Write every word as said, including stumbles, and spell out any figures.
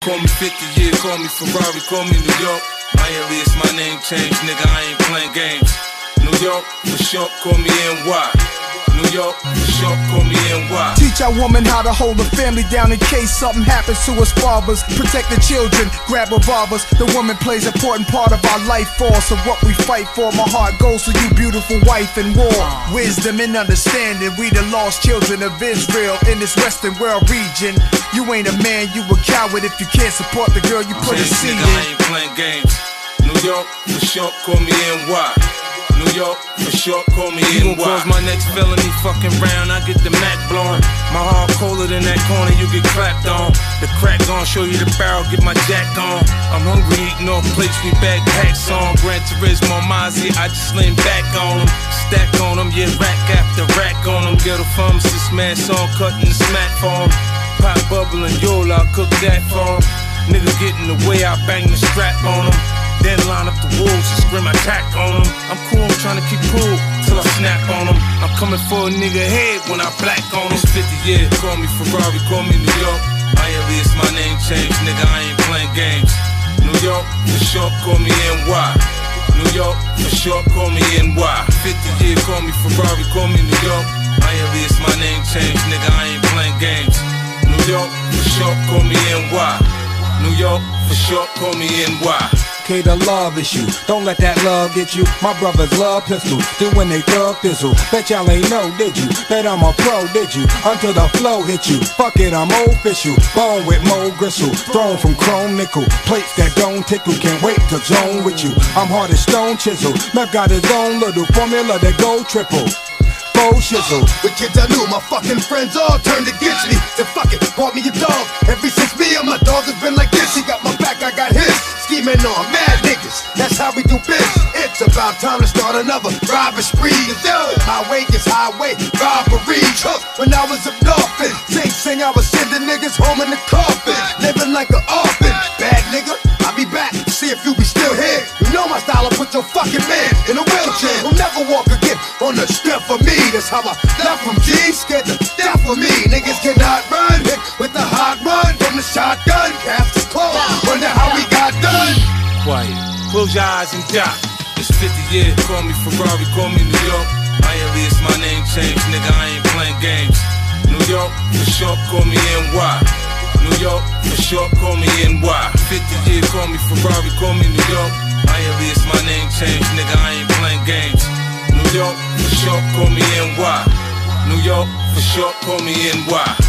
call me fifty, yeah, call me Ferrari, call me New York. Miami is my name change, nigga, I ain't playing games. New York, for short, call me N Y. New York, for short, call me N Y. Teach our woman how to hold the family down in case something happens to us fathers. Protect the children, grab revolvers. The woman plays an important part of our life force of what we fight for. My heart goes to you, beautiful wife in war. Wisdom and understanding, we the lost children of Israel in this Western world region. You ain't a man, you a coward if you can't support the girl you put a seed in. I ain't playing games. New York, for short, call me N Y. New York, for short, call me N Y. You gon' cause my next felony fucking round, I get the Mac blowing. My heart colder than that corner, you get clapped on. The crack gon' show you the barrel, get my jack on. I'm hungry, eating off plates, we back hacks on. Gran Turismo, Mazzy, I just lean back on them. Stack on them, yeah, rack after rack on them. Get a pharmacist, man, song cutting the smack for him. Pop bubbling, you'll I cook that for him. Nigga get in the way, I bang the strap on him. Then line up the wolves and scream attack on them. I'm cool, I'm trying to keep cool till I snap on them. I'm coming for a nigga head when I black on them. It's fifty years, call me Ferrari, call me New York. Miami is my name change, nigga, I ain't playing games. New York, for short, call me N Y. New York, for short, call me N Y. fifty years, call me Ferrari, call me New York. Miami is my name change, nigga, I ain't playing games. New York, for short, call me N Y. New York, for short, call me N Y. Okay, the love issue, don't let that love get you. My brothers love pistols, do when they thug thistle. Bet y'all ain't know, did you? Bet I'm a pro, did you? Until the flow hit you. Fuck it, I'm official. Bone with Mo Gristle, thrown from chrome nickel. Plates that don't tickle, can't wait to zone with you. I'm hard as stone chisel. Meth got his own little formula that go triple. Shizzle. With kids I knew, my fucking friends all turned against me. Then fuck it, bought me a dog. Ever since me and my dog has been like this. He got my back, I got his. Scheming on mad niggas, that's how we do biz. It's about time to start another robbery spree. Highway gets highway, robbery. When I was up north, sing sing I was sending niggas home in the coffin. Living like an orphan, bad nigga, I'll be back, see if you be still here. You know my style, I'll put your fucking man in a wheelchair. He'll never walk again on the step of me. That's how I left from G, scared to death of me. Niggas cannot run, hit with the hot run from the shotgun. Cast is closed, wonder how we got done. Quiet, close your eyes and die. It's fifty years, call me Ferrari, call me New York. Miami is my name change, nigga, I ain't playing games. New York, for short, call me N Y. New York, for short, call me N Y. fifty years, call me Ferrari, call me New York. Miami is my name change, nigga, I ain't playing games. New York, for short, call me N Y. New York, for short, call me N Y.